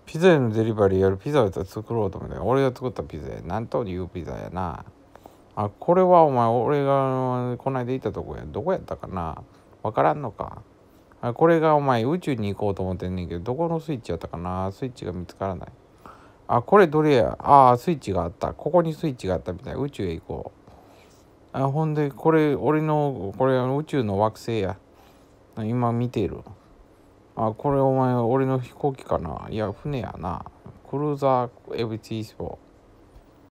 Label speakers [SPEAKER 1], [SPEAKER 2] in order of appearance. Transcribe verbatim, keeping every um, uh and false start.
[SPEAKER 1] ピザ屋のデリバリーやるピザを作ろうと思って、俺が作ったピザや。なんというピザやな。あ、これはお前、俺がこないだ行ったとこや。どこやったかな、わからんのか。あ、これがお前、宇宙に行こうと思ってんねんけど、どこのスイッチやったかな。スイッチが見つからない。あ、これどれや。あ、スイッチがあった。ここにスイッチがあったみたい。宇宙へ行こう。あ、ほんで、これ、俺の、これ宇宙の惑星や。今見てる。あ、これお前、俺の飛行機かな。いや、船やな。クルーザーエブティースポー。